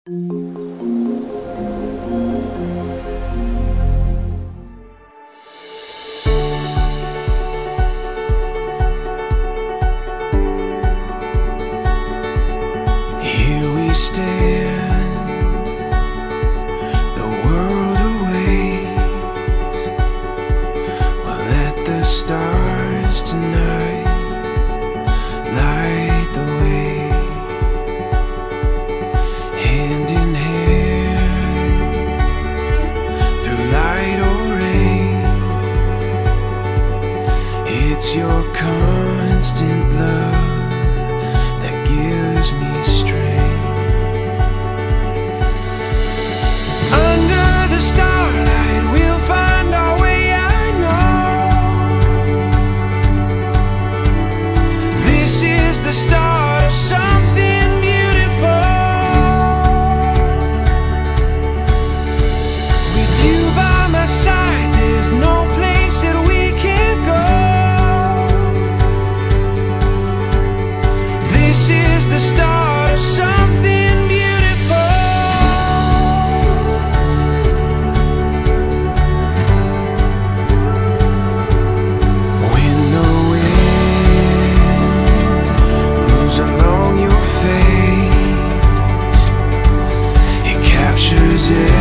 Here we stand, the world awaits. We'll let the stars tonight light the way. Hand in hand, through light or rain. It's your constant love that gives me strength. Under the starlight we'll find our way, I know. This is the start of something beautiful. With you by my side, there's no place that we can't go. This is the start of something beautiful. When the wind moves along your face, it captures